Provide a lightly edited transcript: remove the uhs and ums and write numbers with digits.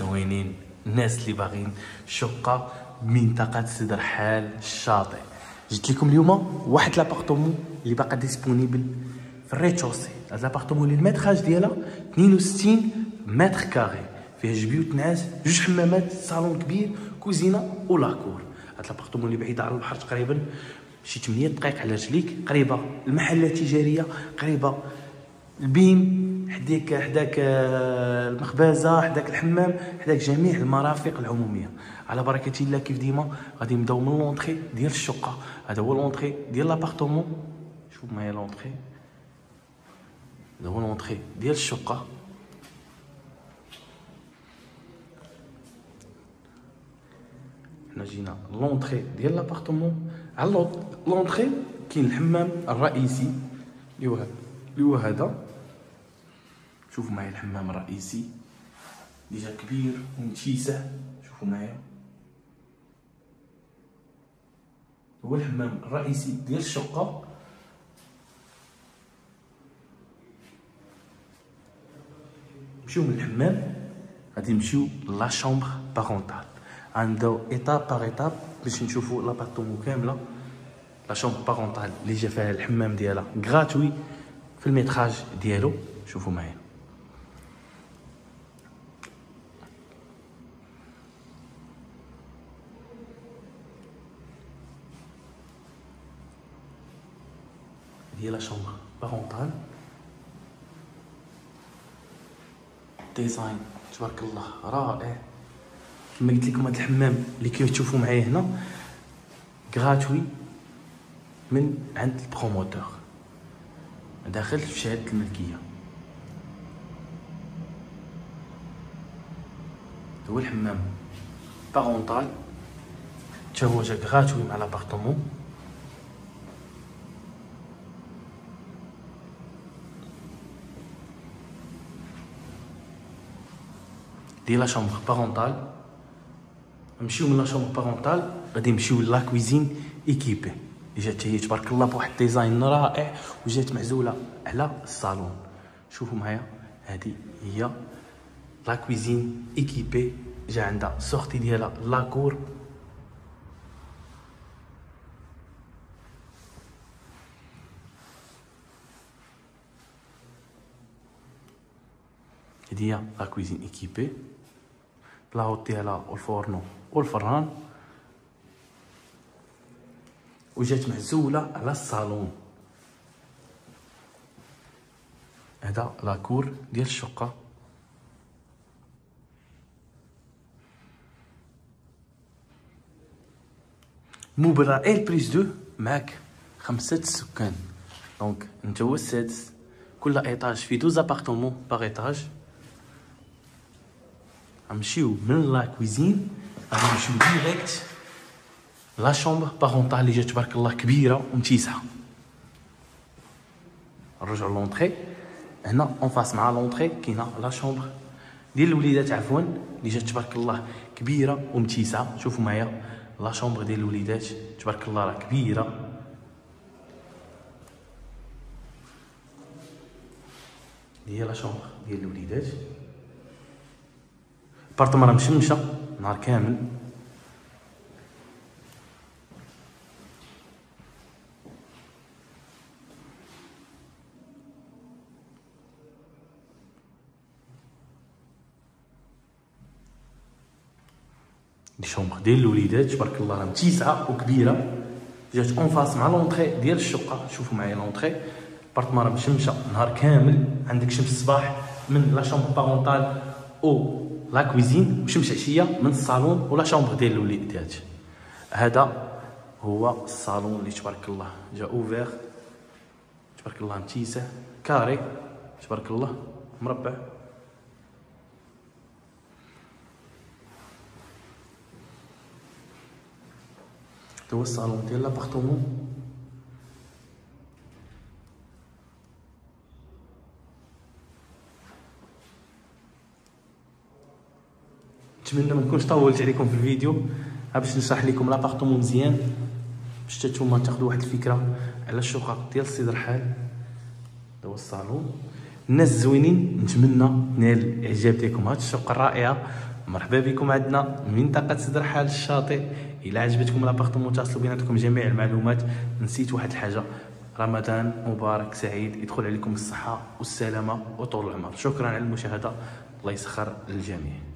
الزوينين، الناس اللي باغيين شقه بمنطقه سيد رحال الشاطئ، جبت لكم اليوم واحد لابارتومون اللي باقا ديسپونيبل في الريتشوسي. هاد لابارتومون اللي المتراج ديالها 62 متر كاري، فيها جبيوت نعاس، جوج حمامات، صالون كبير، كوزينه ولاكور. هاد لابارتومون اللي بعيد على البحر تقريبا شي 8 دقائق على رجليك، قريبه المحلات التجاريه، قريبه البيم، حداك المخبزه، حداك الحمام، حداك جميع المرافق العموميه. على بركه الله كيف ديما غادي نبداو من لونطري ديال الشقه. هذا هو لونطري ديال لابارتومون، شوف معايا لونطري، هذا هو لونطري ديال الشقه. حنا جينا لونطري ديال لابارتومون. على لونطري كاين الحمام الرئيسي اللي هو هذا، شوفوا معايا الحمام الرئيسي ديجا كبير ومتيسع، شوفوا معايا هو الحمام الرئيسي ديال الشقه. نمشيو من الحمام غادي نمشيو لا شامبر بارونتال، عنده ايتاب باغ ايتاب باش نشوفوا لابارتومون كامله. لا شامبر بارونتال اللي جا فيها الحمام ديالها غراتوي في الميتراج ديالو، شوفوا معايا. هي لا شامبر بارونتال، ديزاين تبارك الله رائع. كما قلت لكم هذا الحمام اللي كيتشوفوا معايا هنا غراتوي من عند البروموتور، داخل في شهاده الملكيه. هو الحمام بارونتال تا هو جا غراتوي مع لابارتومون. دي لا شامبر بارونتال. نمشيو من لا شامبر بارونتال غادي نمشيو لا كويزين ايكيبي، اللي جات هي تبارك الله بواحد الديزاين رائع وجات معزوله على الصالون. شوفوا معايا هذه هي لا كويزين ايكيبي، جا عندها سورتي ديالها لاكور. هذه هي لا كويزين ايكيبي، بلاهوت ديالها والفورنو والفران، وجات معزوله على الصالون. هذا لاكور ديال الشقه. مبرة ال بريس 2 معاك 5 سكان، دونك انت هو السادس. كل ايطاج فيه 12 ابارتمون باغ ايطاج. غنمشيو من لا كويزين غادي نمشيو ديريكت لا شامبر بارونتال اللي جات تبارك الله كبيره ومتيسعه. نرجعو لونطري، هنا اون فاس مع لونطري كاينه لا شامبر ديال الوليدات عفوا اللي جات تبارك الله كبيره ومتيسعه. شوفوا معايا لا شامبر ديال الوليدات تبارك الله راه كبيره. هي لا شامبر ديال الوليدات، البارطمان راه مشمشه نهار كامل. لي شومبر ديال الوليدات تبارك الله راه متيسعه وكبيره، جات اون فاس مع لونطري ديال الشقه. شوفوا معايا لونطري، البارطمان راه مشمشه نهار كامل، عندك شمس الصباح من لا شامبر بارونتال او لا كويزين، وشمس عشيه من الصالون ولا شامبر ديال الوليدات. هذا هو الصالون اللي تبارك الله جا اوفير، تبارك الله متيسع كاري، تبارك الله مربع. هو الصالون ديال لابارتومون. نتمنى ما نكونش طولت عليكم في الفيديو، باش نشرح لكم لابارتومون مزيان باش حتى نتوما تاخذوا واحد الفكره على الشقق ديال سيد رحال. هذا هو الصالون. الناس الزوينين، نتمنى نال الاعجاب ديالكم هاد الشقه الرائعه مرحبا بكم عندنا منطقة سد رحال الشاطئ. الى عجبتكم لابارتمون اتصلوا بنا نعطيكم جميع المعلومات. نسيت واحد الحاجه، رمضان مبارك سعيد، يدخل عليكم الصحه والسلامه وطول العمر. شكرا على المشاهده، الله يسخر للجميع.